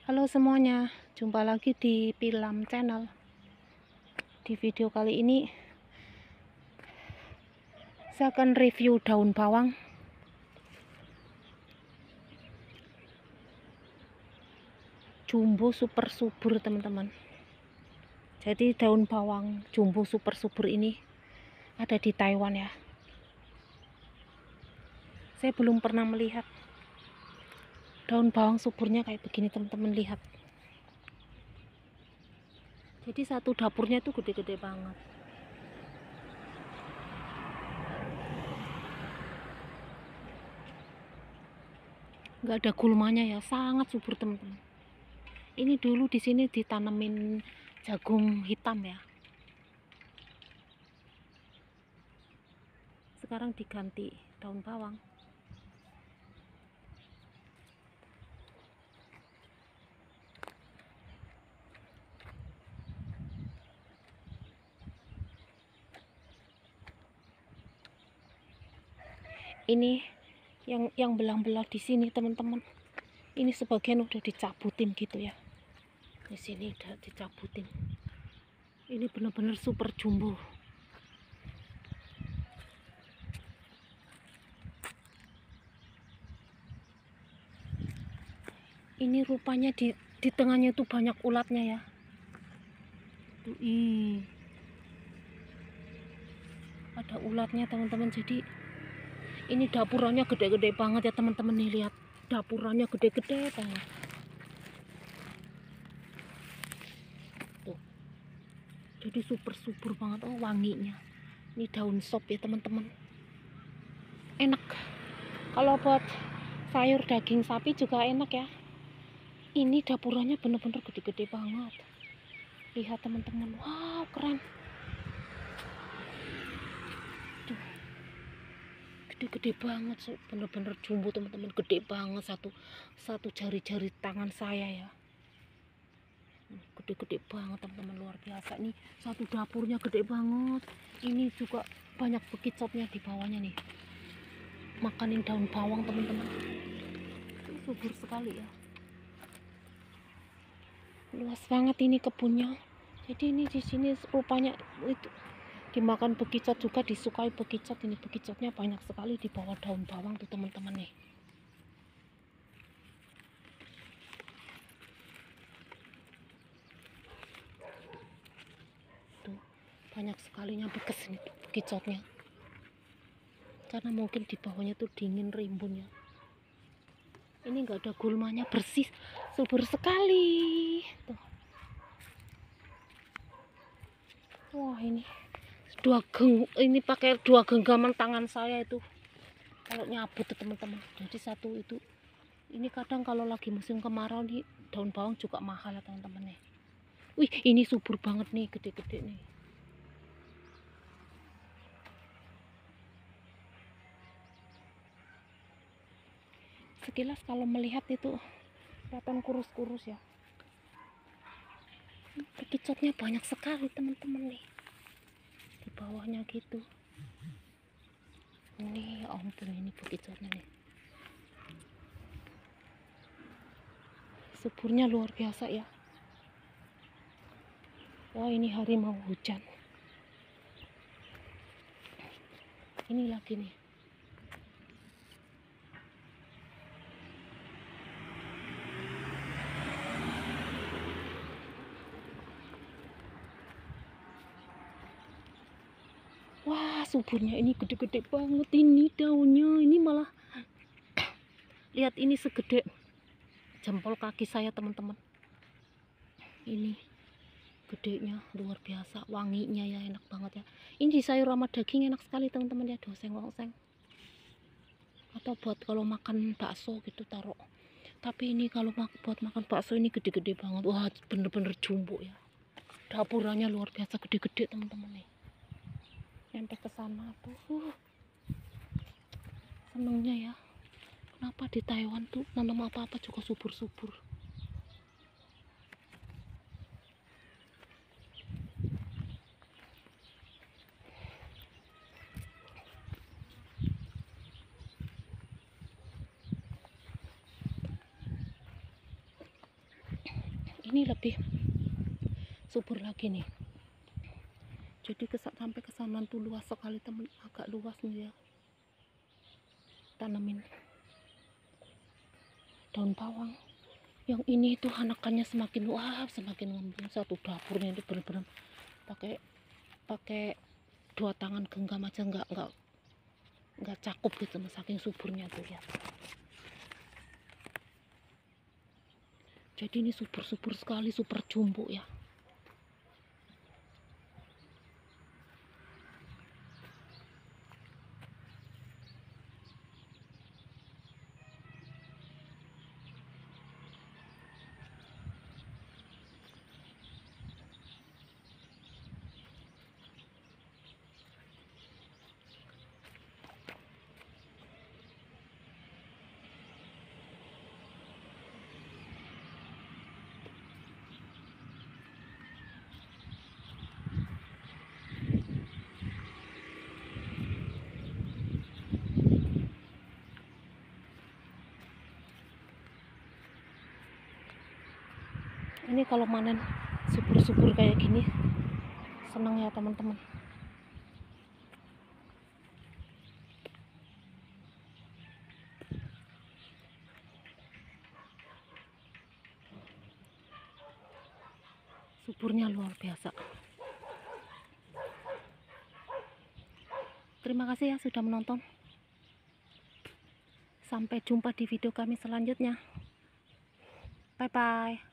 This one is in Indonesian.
Halo semuanya, jumpa lagi di Pilam Channel. Di video kali ini saya akan review daun bawang. Jumbo super subur teman-teman. Jadi daun bawang jumbo super subur ini ada di Taiwan ya. Saya belum pernah melihat daun bawang suburnya kayak begini teman-teman, lihat. Jadi satu dapurnya itu gede-gede banget. Nggak ada gulmanya ya, sangat subur teman-teman. Ini dulu di sini ditanemin jagung hitam ya. Sekarang diganti daun bawang. Ini yang belang-belang di sini teman-teman. Ini sebagian udah dicabutin gitu ya. Di sini udah dicabutin. Ini benar-benar super jumbo. Ini rupanya di tengahnya tuh banyak ulatnya ya. Tuh, ada ulatnya teman-teman. Jadi ini dapurannya gede-gede banget ya teman-teman, nih lihat. Dapurannya gede-gede banget. Tuh. Jadi super subur banget. Oh, wanginya. Ini daun sop ya teman-teman. Enak. Kalau buat sayur daging sapi juga enak ya. Ini dapurannya bener-bener gede-gede banget. Lihat teman-teman. Wow, keren. Tuh. Gede-gede banget, bener-bener jumbo teman-teman, gede banget, satu jari-jari tangan saya ya. Gede-gede banget teman-teman, luar biasa. Nih satu dapurnya gede banget. Ini juga banyak bekicotnya di bawahnya nih. Makanin daun bawang teman-teman. Subur sekali ya. Luas banget ini kebunnya. Jadi ini di sini rupanya itu dimakan bekicot juga, disukai bekicot. Ini bekicotnya banyak sekali di bawah daun bawang tuh teman-teman nih. Tuh banyak sekali nyampe ke sini bekicotnya. Karena mungkin di bawahnya tuh dingin, rimbun ya. Ini enggak ada gulmanya, bersih, subur sekali. Tuh. Wah, ini pakai dua genggaman tangan saya itu kalau nyabut teman-teman. Jadi satu itu. Ini kadang kalau lagi musim kemarau nih daun bawang juga mahal ya teman-teman nih. Wih, ini subur banget nih, gede-gede nih. Sekilas kalau melihat itu kelihatan kurus-kurus ya. Bekicotnya banyak sekali teman-teman nih. Di bawahnya gitu. Ini ya ampun, ini bekicotnya nih. Suburnya luar biasa ya. Wah, ini hari mau hujan. Ini lagi nih. Wah, suburnya ini gede-gede banget ini daunnya. Ini malah lihat, ini segede jempol kaki saya teman-teman. Ini gedenya luar biasa, wanginya ya enak banget ya. Ini di sayur sama daging enak sekali teman-teman ya, doseng-oseng. Atau buat kalau makan bakso gitu taruh. Tapi ini kalau buat makan bakso ini gede-gede banget. Wah, bener-bener jumbo ya. Dapurannya luar biasa gede-gede teman-teman nih. Sampai ke sana tuh. Senengnya ya. Kenapa di Taiwan tuh nanam apa-apa juga subur-subur. ini lebih subur lagi nih. Jadi sampai ke sana tuh luas sekali temen, agak luas nih ya. Tanamin daun bawang. Yang ini tuh anakannya semakin wah, semakin ngembang. Satu dapurnya itu bener-bener pakai 2 tangan genggam aja nggak cakup gitu, saking suburnya tuh ya. Jadi ini subur sekali, super jumbo ya. Ini kalau manen subur kayak gini seneng ya teman-teman. Suburnya luar biasa. Terima kasih ya sudah menonton. Sampai jumpa di video kami selanjutnya. Bye bye.